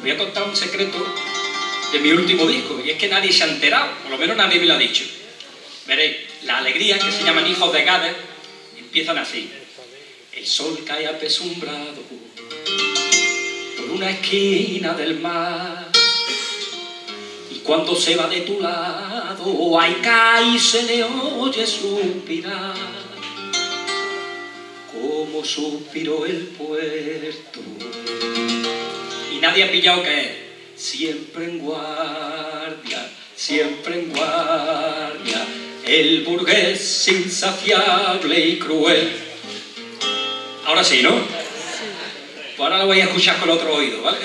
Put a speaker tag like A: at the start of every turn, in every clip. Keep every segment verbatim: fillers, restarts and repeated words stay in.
A: voy a contar un secreto de mi último disco, y es que nadie se ha enterado, por lo menos nadie me lo ha dicho. Veréis, las alegrías, que se llaman Hijos de Gades, empiezan así. El sol cae apesumbrado por una esquina del mar, y cuando se va de tu lado, ay, cae y se le oye suspirar, como suspiró el puerto. Y nadie ha pillado que es siempre en guardia, siempre en guardia, el burgués insaciable y cruel. Ahora sí, ¿no? Pues ahora lo voy a escuchar con otro oído, ¿vale?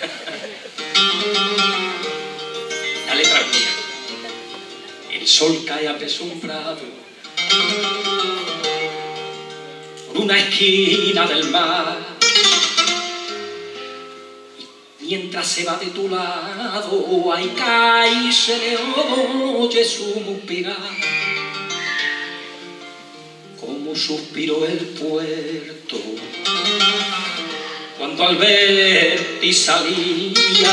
A: La letra es mía. El sol cae apesumbrado por una esquina del mar, y mientras se va de tu lado, ay, cae y se le oye suspirar, como suspiró el puerto cuando al verte salía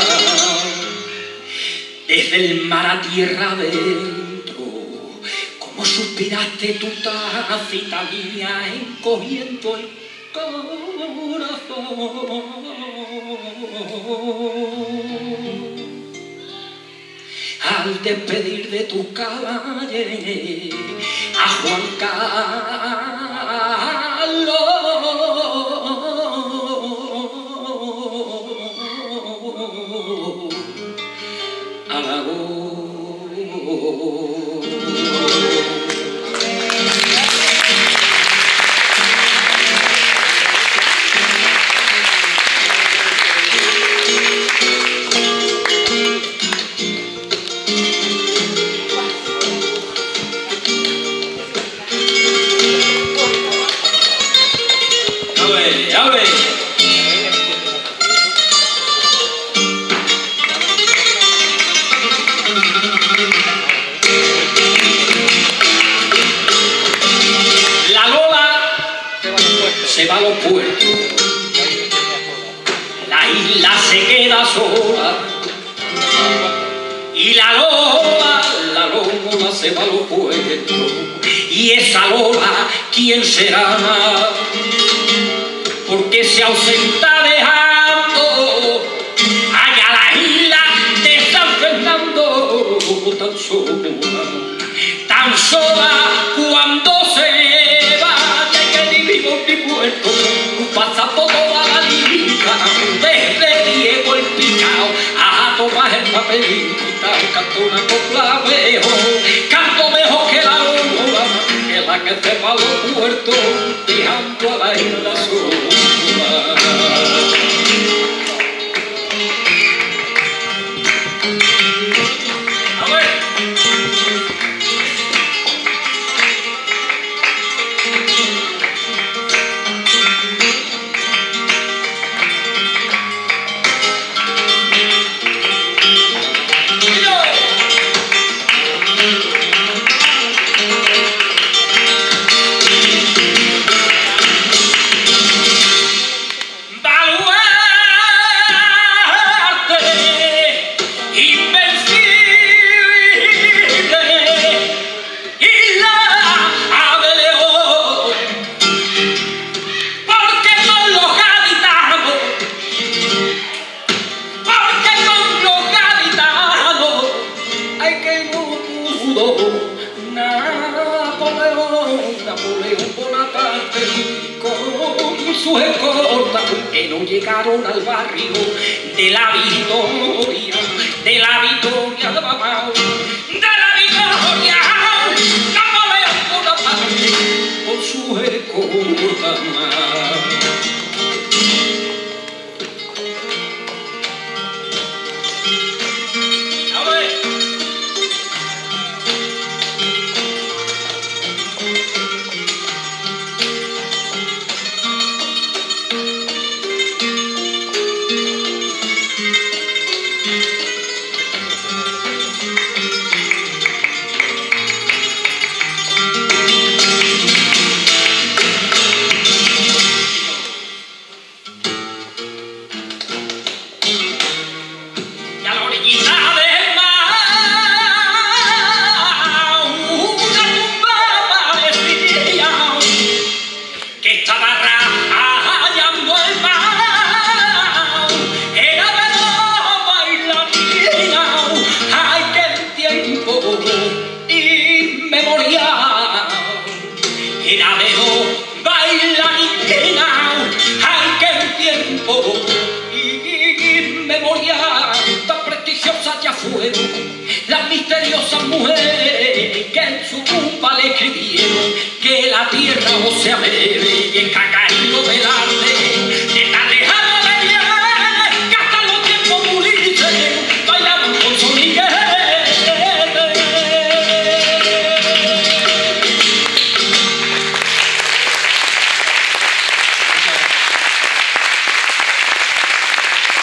A: desde el mar a tierra adentro, como suspiraste tu tacita mía encogiendo el corazón. Al despedir de tu calle a Juan Carlos, se va a los puertos, la isla se queda sola, y la Lola, la Lola se va a los puertos, y esa Lola, ¿quién será? Porque se ausenta dejando allá la isla de San Fernando, tan sola, tan sola cuando se va. Mi puerto pasa por toda la línea, desde Diego el Picao a Tomás el Papelita, canto una copla mejor, canto mejor que la Lola, que la que se va a los puertos, dejando a la isla sola. Que no llegaron al barrio de la Victoria, de la Victoria de mamá, de la Victoria, Napoleón Bonaparte, con su escolta más. memoria tan prestigiosa ya fueron las misteriosas mujeres que en su tumba le escribieron que la tierra o sea bebe y está caído del arte de tan lejano de viene que hasta los tiempos Ulises bailaban con su Miguel.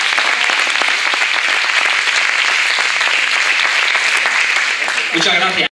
A: Muchas gracias.